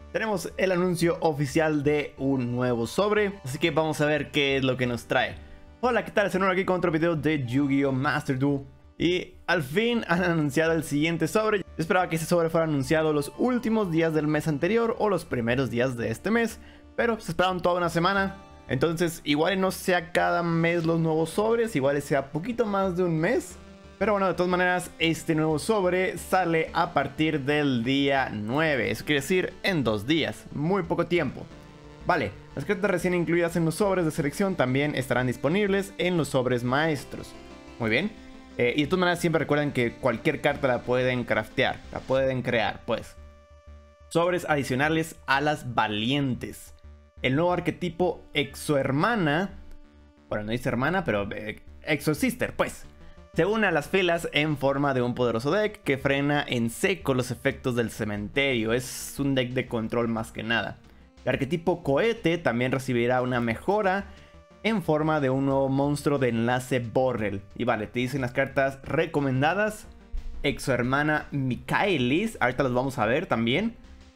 tenemos el anuncio oficial de un nuevo sobre, así que vamos a ver qué es lo que nos trae. Hola, ¿qué tal? Soy aquí con otro video de Yu-Gi-Oh! Master Duel. Y al fin han anunciado el siguiente sobre. Yo esperaba que ese sobre fuera anunciado los últimos días del mes anterior o los primeros días de este mes, pero se esperaron toda una semana. Entonces igual no sea cada mes los nuevos sobres, igual sea poquito más de un mes. Pero bueno, de todas maneras, este nuevo sobre sale a partir del día 9. Eso quiere decir en 2 días, muy poco tiempo. Vale, las cartas recién incluidas en los sobres de selección también estarán disponibles en los sobres maestros. Muy bien. Y de todas maneras siempre recuerden que cualquier carta la pueden craftear, la pueden crear, pues. Sobres adicionales a las valientes. El nuevo arquetipo Exohermana, bueno, no dice hermana, pero Exosister, pues. Se une a las filas en forma de un poderoso deck que frena en seco los efectos del cementerio. Es un deck de control más que nada. El arquetipo Cohete también recibirá una mejora en forma de un nuevo monstruo de enlace Borrel. Y vale, te dicen las cartas recomendadas. Exohermana Michaelis, ahorita las vamos a ver también.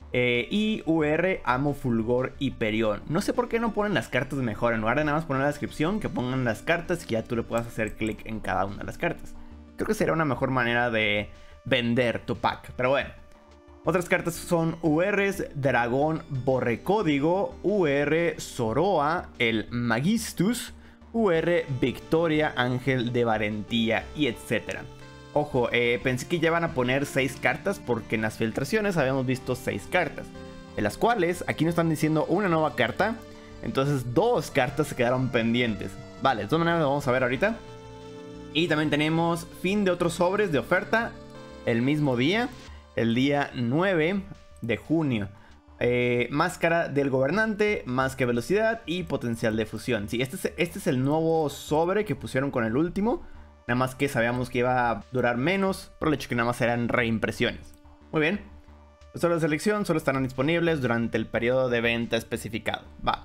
Y UR Amo Fulgor Hyperion. No sé por qué no ponen las cartas mejor. En lugar de nada más poner la descripción, que pongan las cartas y que ya tú le puedas hacer clic en cada una de las cartas. Creo que sería una mejor manera de vender tu pack. Pero bueno. Otras cartas son URs Dragón Borrecódigo, UR Zoroa, el Magistus, UR Victoria Ángel de Valentía y etcétera. Ojo, pensé que ya van a poner 6 cartas porque en las filtraciones habíamos visto 6 cartas. De las cuales aquí nos están diciendo una nueva carta. Entonces 2 cartas se quedaron pendientes. Vale, de todas maneras lo vamos a ver ahorita. Y también tenemos fin de otros sobres de oferta el mismo día. El día 9 de junio. Máscara del gobernante, más que velocidad y potencial de fusión. Sí, este es el nuevo sobre que pusieron con el último. Nada más que sabíamos que iba a durar menos, por el hecho que nada más eran reimpresiones. Muy bien. Los sobres de selección solo estarán disponibles durante el periodo de venta especificado. Va.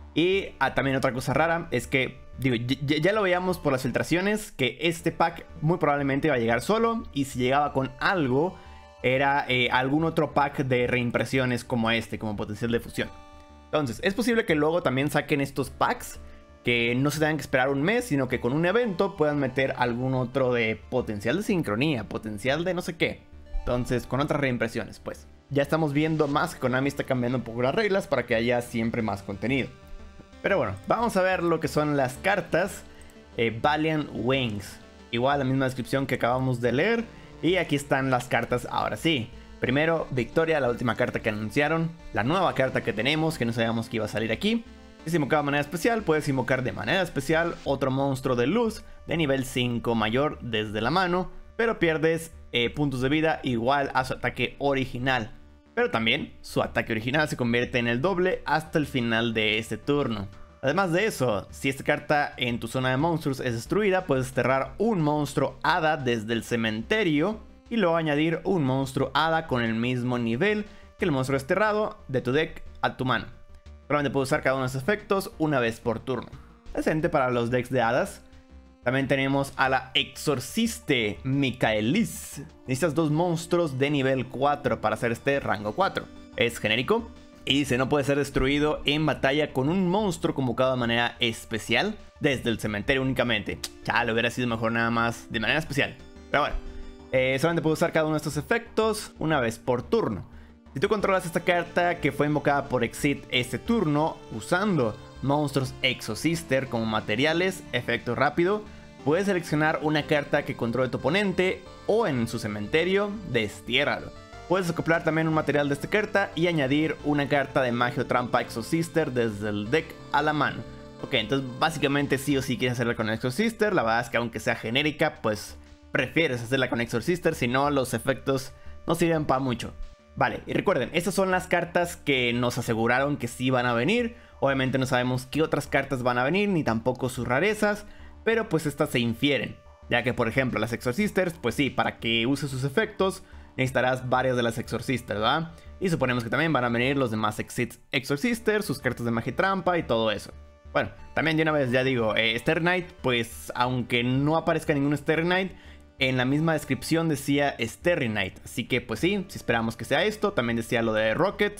Y también otra cosa rara es que, digo, ya lo veíamos por las filtraciones, que este pack muy probablemente iba a llegar solo. Y si llegaba con algo, era algún otro pack de reimpresiones como este, como potencial de fusión. Entonces, es posible que luego también saquen estos packs, que no se tengan que esperar un mes, sino que con un evento puedan meter algún otro de potencial de sincronía, potencial de no sé qué. Entonces, con otras reimpresiones, pues. Ya estamos viendo más que Konami está cambiando un poco las reglas para que haya siempre más contenido. Pero bueno, vamos a ver lo que son las cartas. Valiant Wings. Igual la misma descripción que acabamos de leer. Y aquí están las cartas ahora sí. Primero, Victoria, la última carta que anunciaron. La nueva carta que tenemos, que no sabíamos que iba a salir aquí. Si es invocada de manera especial, puedes invocar de manera especial otro monstruo de luz de nivel 5 mayor desde la mano, pero pierdes puntos de vida igual a su ataque original. Pero también su ataque original se convierte en el doble hasta el final de este turno. Además de eso, si esta carta en tu zona de monstruos es destruida, puedes desterrar un monstruo hada desde el cementerio y luego añadir un monstruo hada con el mismo nivel que el monstruo desterrado de tu deck a tu mano. Solamente puedes usar cada uno de esos efectos una vez por turno. Decente para los decks de hadas. También tenemos a la Exorciste Michaelis. Necesitas 2 monstruos de nivel 4 para hacer este rango 4. Es genérico y dice no puede ser destruido en batalla con un monstruo convocado de manera especial desde el cementerio únicamente. Ya lo hubiera sido mejor nada más de manera especial. Pero bueno, solamente puedes usar cada uno de estos efectos una vez por turno. Si tú controlas esta carta que fue invocada por Exit este turno usando monstruos Exosister como materiales, efecto rápido, puedes seleccionar una carta que controle tu oponente o en su cementerio, destiérralo. Puedes acoplar también un material de esta carta y añadir una carta de magia o trampa Exosister desde el deck a la mano. Ok, entonces básicamente sí o sí quieres hacerla con Exosister. La verdad es que aunque sea genérica, pues prefieres hacerla con Exorcister, si no los efectos no sirven para mucho. Vale, y recuerden, estas son las cartas que nos aseguraron que sí van a venir. Obviamente no sabemos qué otras cartas van a venir, ni tampoco sus rarezas, pero pues estas se infieren. Ya que por ejemplo las Exorcisters, pues sí, para que use sus efectos necesitarás varias de las Exorcisters, ¿verdad? Y suponemos que también van a venir los demás Exorcisters, sus cartas de magia y trampa y todo eso. Bueno, también de una vez ya digo, Starry Night, pues aunque no aparezca ningún Starry Night, en la misma descripción decía Starry Night. Así que pues sí, si esperamos que sea esto. También decía lo de Rocket,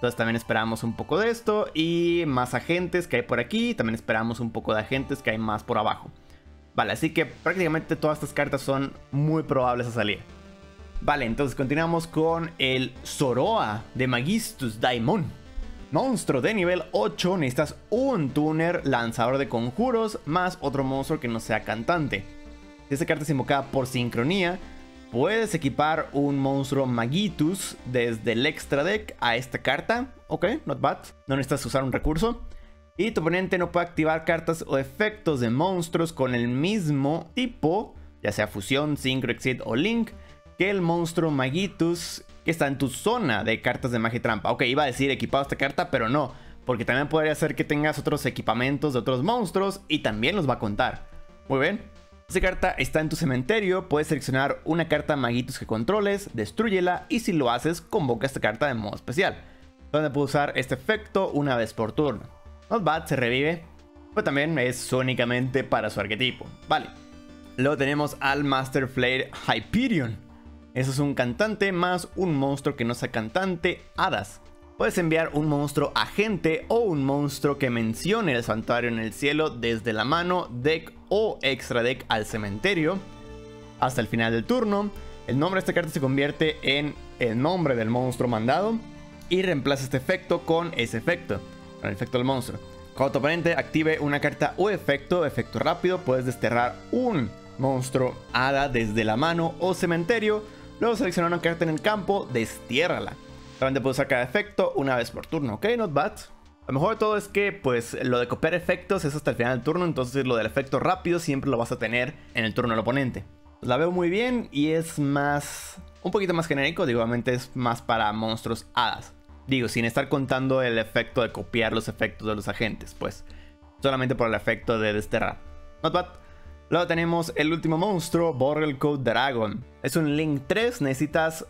Entonces también esperamos un poco de esto. Y más agentes que hay por aquí. También esperamos un poco de agentes que hay más por abajo. Vale, así que prácticamente todas estas cartas son muy probables a salir. Vale, entonces continuamos con el Zoroa de Magistus Daimon. Monstruo de nivel 8, necesitas un tuner, lanzador de conjuros, más otro monstruo que no sea cantante. Si esta carta es invocada por sincronía, puedes equipar un monstruo Magitus desde el extra deck a esta carta. Ok, not bad. No necesitas usar un recurso. Y tu oponente no puede activar cartas o efectos de monstruos con el mismo tipo, ya sea fusión, sincro, exit o link, que el monstruo Magitus que está en tu zona de cartas de magia y trampa. Ok, iba a decir equipado esta carta, pero no, porque también podría ser que tengas otros equipamientos de otros monstruos y también los va a contar. Muy bien. Esta carta está en tu cementerio, puedes seleccionar una carta Magitus que controles, destrúyela y si lo haces, convoca esta carta de modo especial, donde puedes usar este efecto una vez por turno. Not bad, se revive, pero también es únicamente para su arquetipo. Vale. Luego tenemos al Master Flare Hyperion. Eso es un cantante más un monstruo que no sea cantante, hadas. Puedes enviar un monstruo agente o un monstruo que mencione el santuario en el cielo desde la mano, deck o extra deck al cementerio hasta el final del turno. El nombre de esta carta se convierte en el nombre del monstruo mandado y reemplaza este efecto con ese efecto, con el efecto del monstruo. Cuando tu oponente active una carta o efecto rápido, puedes desterrar un monstruo hada desde la mano o cementerio. Luego selecciona una carta en el campo, destiérrala. Solamente puedes usar cada efecto una vez por turno, ok, not bad. Lo mejor de todo es que pues lo de copiar efectos es hasta el final del turno, entonces lo del efecto rápido siempre lo vas a tener en el turno del oponente. Pues la veo muy bien y es más, un poquito más genérico, digo, obviamente es más para monstruos hadas. Digo, sin estar contando el efecto de copiar los efectos de los agentes, pues solamente por el efecto de desterrar. Not bad. Luego tenemos el último monstruo, Borrelcode Dragon. Es un Link 3, necesitas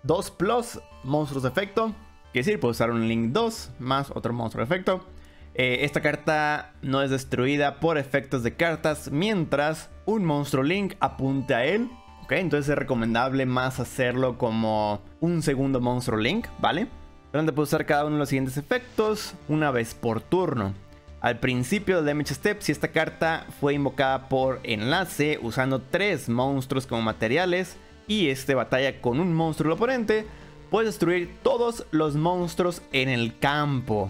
2+ monstruos de efecto. Quiere decir, puedes usar un Link 2 más otro monstruo de efecto. Esta carta no es destruida por efectos de cartas mientras un monstruo Link apunte a él. Ok, entonces es recomendable más hacerlo como un segundo monstruo Link, ¿vale? Donde puedes usar cada uno de los siguientes efectos una vez por turno. Al principio del Damage Step, si esta carta fue invocada por enlace usando 3 monstruos como materiales y este batalla con un monstruo del oponente, puedes destruir todos los monstruos en el campo.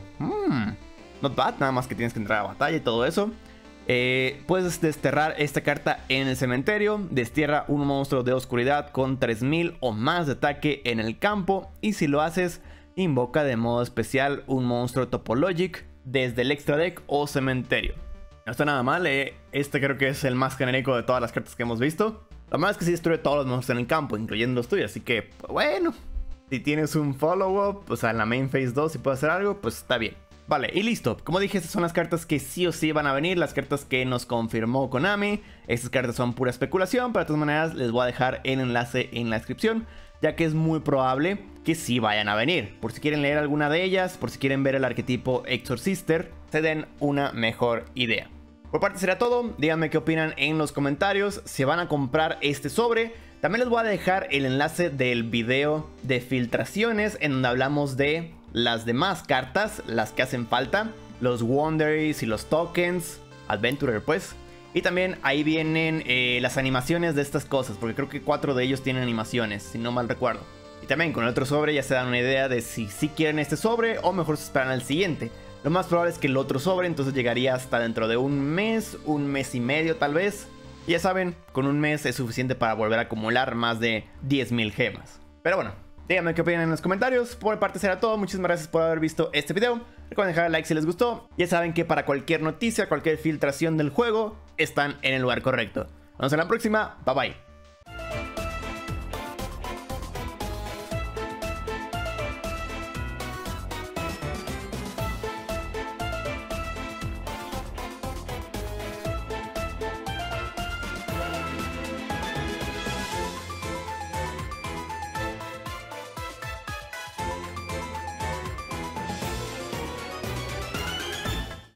Not bad, nada más que tienes que entrar a batalla y todo eso. Puedes desterrar esta carta en el cementerio, destierra un monstruo de oscuridad con 3000 o más de ataque en el campo y si lo haces, invoca de modo especial un monstruo Topologic desde el extra deck o cementerio. No está nada mal, este creo que es el más genérico de todas las cartas que hemos visto. Lo malo es que sí destruye todos los monstruos en el campo, incluyendo los tuyos, así que, pues, bueno, si tienes un follow-up, o sea, en la main phase 2 si puedes hacer algo, pues está bien. Vale, y listo. Como dije, estas son las cartas que sí o sí van a venir, las cartas que nos confirmó Konami. Estas cartas son pura especulación, pero de todas maneras les voy a dejar el enlace en la descripción, ya que es muy probable que sí vayan a venir. Por si quieren leer alguna de ellas, por si quieren ver el arquetipo Exorcister, se den una mejor idea. Por parte será todo, díganme qué opinan en los comentarios, si van a comprar este sobre. También les voy a dejar el enlace del video de filtraciones en donde hablamos de las demás cartas, las que hacen falta, los Wonderies y los Tokens, Adventurer pues. Y también ahí vienen las animaciones de estas cosas, porque creo que 4 de ellos tienen animaciones, si no mal recuerdo. Y también con el otro sobre ya se dan una idea de si quieren este sobre o mejor se esperan al siguiente. Lo más probable es que el otro sobre entonces llegaría hasta dentro de un mes y medio tal vez. Y ya saben, con un mes es suficiente para volver a acumular más de 10.000 gemas. Pero bueno, díganme qué opinan en los comentarios. Por mi parte será todo, muchísimas gracias por haber visto este video. Recuerden dejar el like si les gustó. Ya saben que para cualquier noticia, cualquier filtración del juego, están en el lugar correcto. Nos vemos en la próxima, bye bye.